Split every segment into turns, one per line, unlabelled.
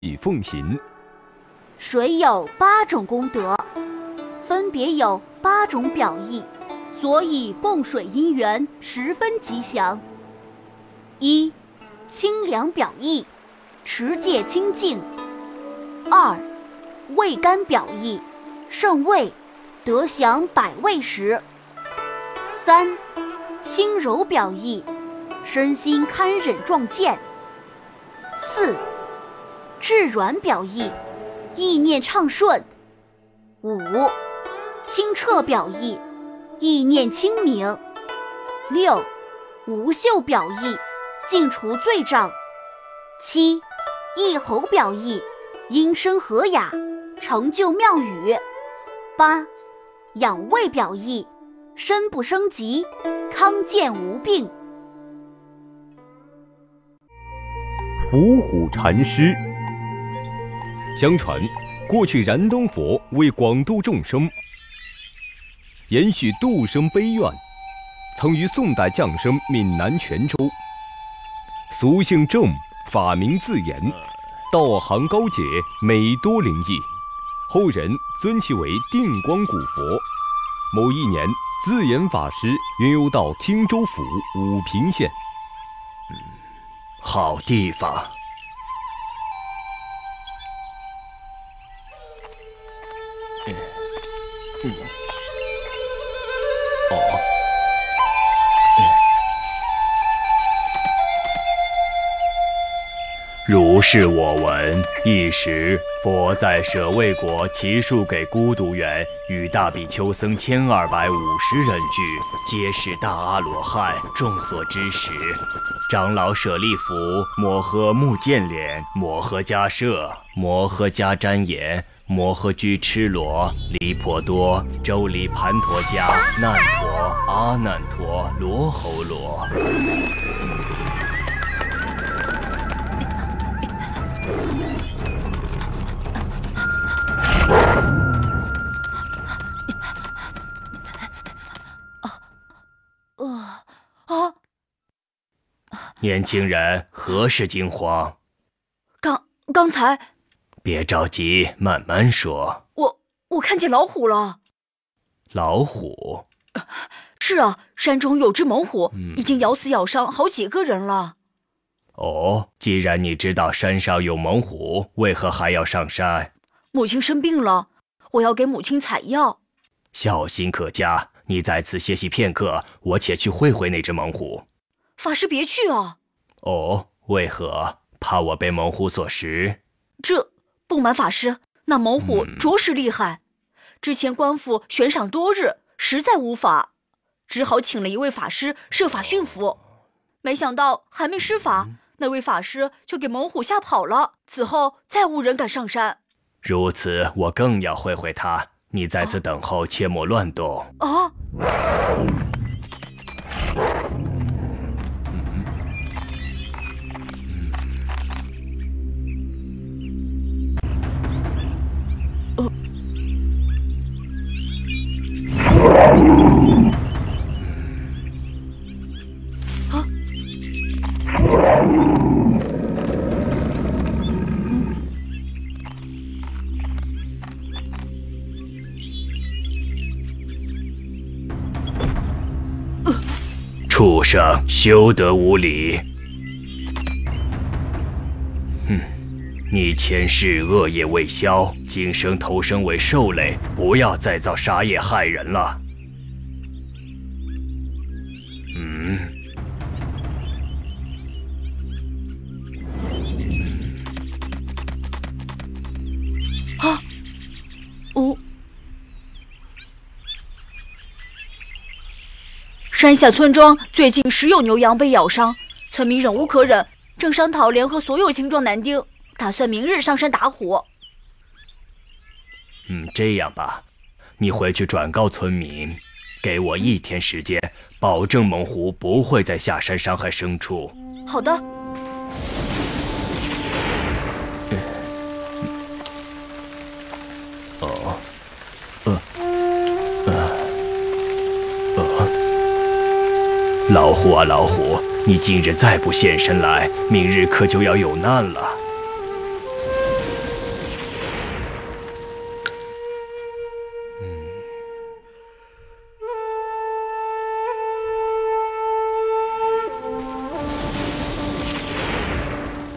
以奉行。
水有8种功德，分别有8种表意，所以供水因缘十分吉祥。1. 清凉表意，持戒清净。2. 味甘表意，胜味，得享百味食。3. 轻柔表意，身心堪忍壮健。4. 至软表意，意念畅顺。5. 清澈表意，意念清明。6. 无袖表意，净除罪障。7. 一喉表意，音声和雅，成就妙语。8. 养胃表意，身不生疾，康健无病。
伏虎禅师。相传，过去燃灯佛为广度众生，延续度生悲愿，曾于宋代降生闽南泉州。俗姓郑，法名自言，道行高洁，美多灵异。后人尊其为定光古佛。某一年，自言法师云游到汀州府武平县。
好地方。如是我闻，一时佛在舍卫国祇树给孤独园，与大比丘僧1250人俱，皆是大阿罗汉，众所知识。长老舍利弗、摩诃目犍连、摩诃迦摄、摩诃迦旃延、摩诃居痴罗、离婆多、周离盘陀迦、难陀、阿难陀、罗侯罗。年轻人，何事惊慌？
刚才……
别着急，慢慢说。
我看见老虎了。
老虎？
是啊，山中有只猛虎，已经咬死咬伤好几个人了。
哦，既然你知道山上有猛虎，为何还要上山？
母亲生病了，我要给母亲采药。
孝心可嘉，你在此歇息片刻，我且去会会那只猛虎。
法师别去啊！
哦，为何？怕我被猛虎所食？
这不瞒法师，那猛虎着实厉害。之前官府悬赏多日，实在无法，只好请了一位法师设法驯服。没想到还没施法，那位法师就给猛虎吓跑了。此后再无人敢上山。
如此，我更要会会他。你在此等候，切莫乱动。
啊！
畜生，休得无礼！哼，你前世恶业未消，今生投生为兽类，不要再造杀业害人了。
山下村庄最近时有牛羊被咬伤，村民忍无可忍，正商讨联合所有青壮男丁，打算明日上山打虎。
这样吧，你回去转告村民，给我1天时间，保证猛虎不会再下山伤害牲畜。
好的。
老虎啊老虎，你今日再不现身来，明日可就要有难了。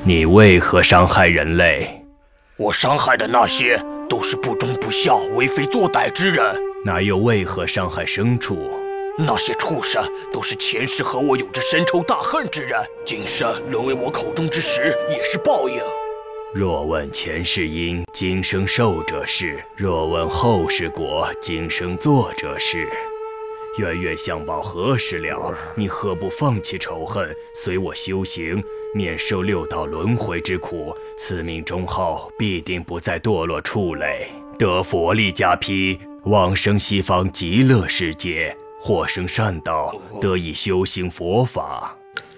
你为何伤害人类？
我伤害的那些都是不忠不孝、为非作歹之人。
那又为何伤害牲畜？
那些畜生都是前世和我有着深仇大恨之人，今生沦为我口中之食，也是报应。
若问前世因，今生受者是；若问后世果，今生作者是。冤冤相报何时了？你何不放弃仇恨，随我修行，免受六道轮回之苦？此命终后，必定不再堕落畜类，得佛力加披，往生西方极乐世界，获生善道，得以修行佛法。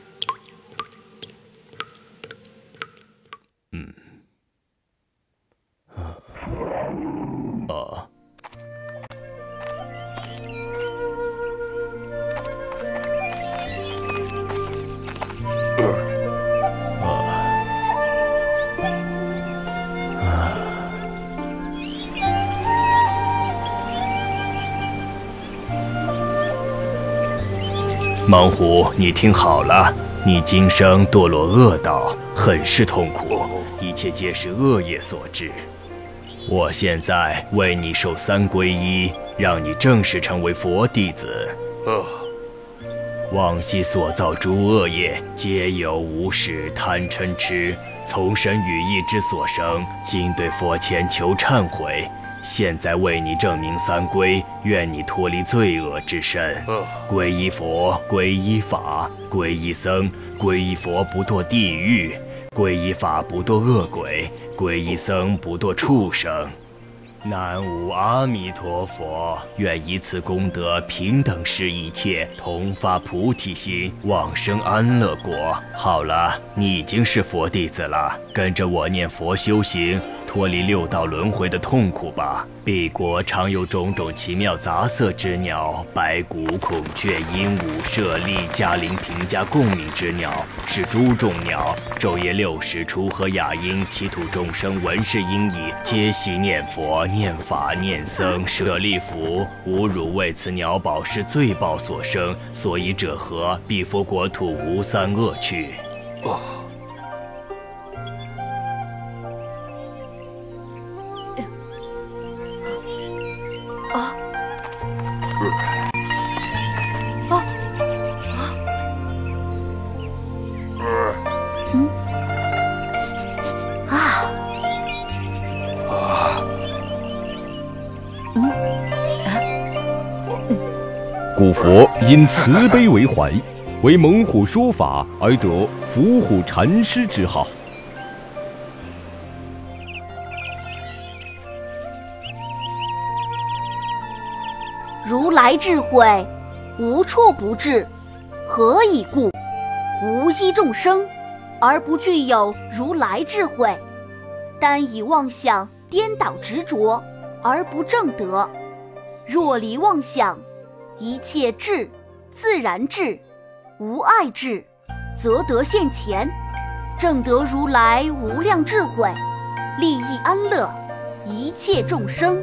猛虎，你听好了，你今生堕落恶道，很是痛苦，一切皆是恶业所致。我现在为你受3皈依，让你正式成为佛弟子。往昔所造诸恶业，皆由无始贪嗔痴从神语意之所生，今对佛前求忏悔。现在为你证明3皈，愿你脱离罪恶之身。皈依佛，皈依法，皈依僧。皈依佛不堕地狱，皈依法不堕恶鬼，皈依僧不堕畜生。南无阿弥陀佛，愿以此功德平等视一切，同发菩提心，往生安乐国。好了，你已经是佛弟子了，跟着我念佛修行，脱离六道轮回的痛苦吧。彼国常有种种奇妙杂色之鸟，白骨、孔雀、鹦鹉、舍利、嘉陵、平家共鸣之鸟，是诸众鸟。昼夜6时，锄禾雅音，其土众生闻是音已，皆悉念佛、念法、念僧，舍利弗，吾汝为此鸟宝是罪报所生，所以者何？彼佛国土无3恶趣。
古佛因慈悲为怀，为猛虎说法而得伏虎禅师之号。
如来智慧无处不至，何以故？无一众生而不具有如来智慧，单以妄想颠倒执着而不正得。若离妄想，一切智自然智，无碍智，则得现前，正得如来无量智慧，利益安乐一切众生。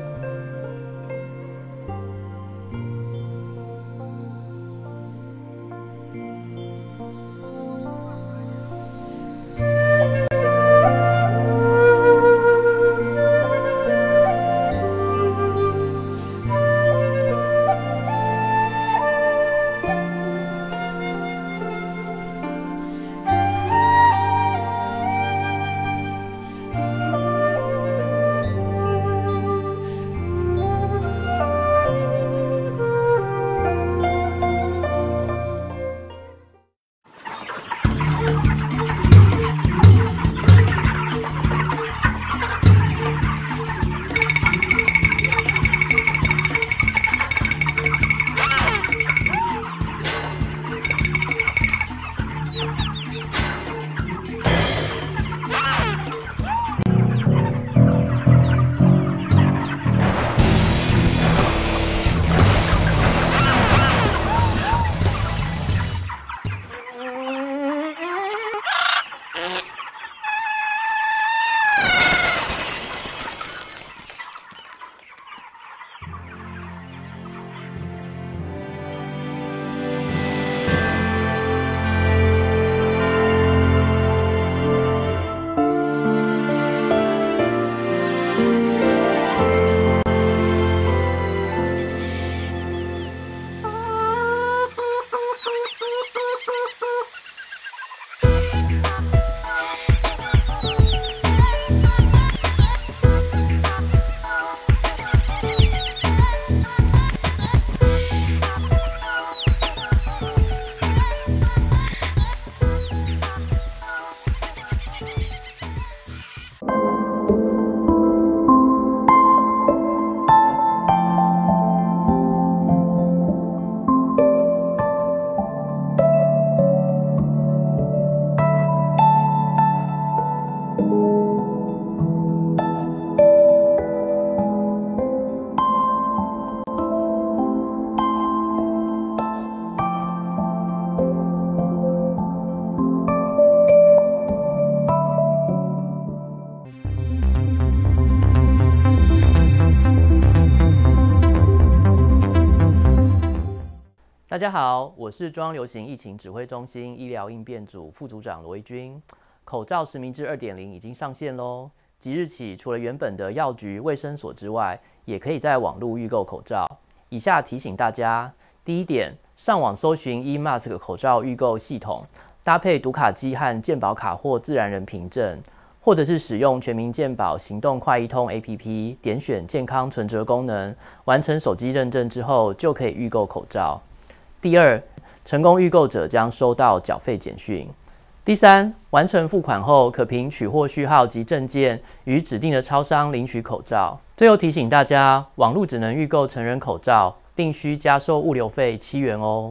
大家好，我是中央流行疫情指挥中心医疗应变组副组长罗一军。口罩实名制 2.0 已经上线喽！即日起，除了原本的药局、卫生所之外，也可以在网络预购口罩。以下提醒大家：第一点，上网搜寻 eMask 口罩预购系统，搭配读卡机和健保卡或自然人凭证，或者是使用全民健保行动快易通 APP， 点选健康存折功能，完成手机认证之后，就可以预购口罩。第二，成功预购者将收到缴费简讯。第三，完成付款后，可凭取货序号及证件，于指定的超商领取口罩。最后提醒大家，网络只能预购成人口罩，并需加收物流费7元哦。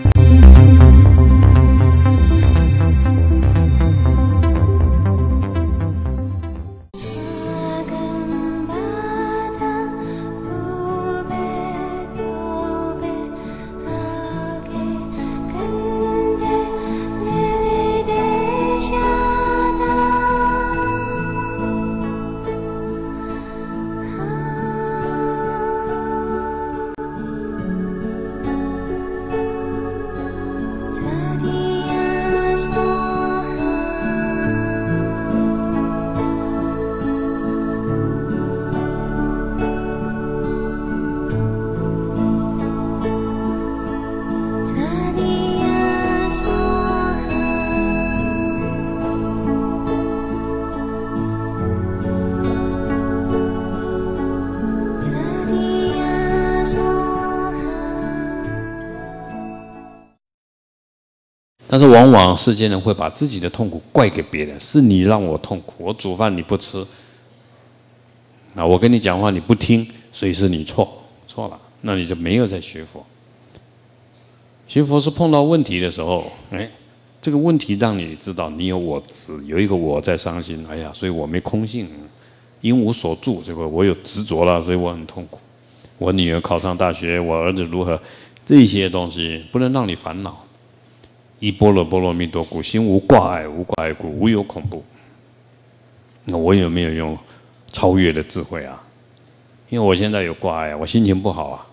但是往往世间人会把自己的痛苦怪给别人，是你让我痛苦，我煮饭你不吃，我跟你讲话你不听，所以是你错了，那你就没有在学佛。学佛是碰到问题的时候，这个问题让你知道你有我执，有一个我在伤心，所以我没空性，因无所住，这个我有执着了，所以我很痛苦。我女儿考上大学，我儿子如何，这些东西不能让你烦恼。依般若波罗蜜多故，心无挂碍，无挂碍故，无有恐怖。那我有没有用超越的智慧啊？因为我现在有挂碍，我心情不好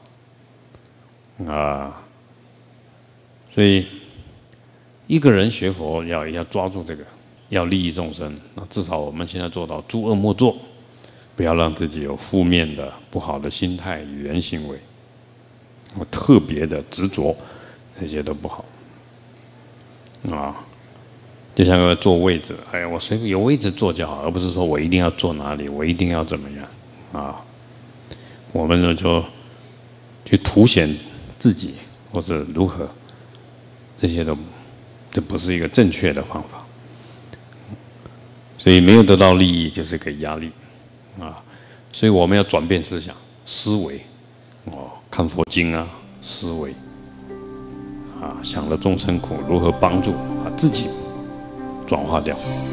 所以一个人学佛要抓住这个，要利益众生。那至少我们现在做到诸恶莫作，不要让自己有负面的不好的心态、语言行为，我特别的执着，这些都不好。就像个坐位置，我随便有位置坐就好，而不是说我一定要坐哪里，我一定要怎么样我们呢就去凸显自己或者如何，这些这不是一个正确的方法。所以没有得到利益就是个压力所以我们要转变思想思维看佛经思维想了众生苦，如何帮助自己转化掉。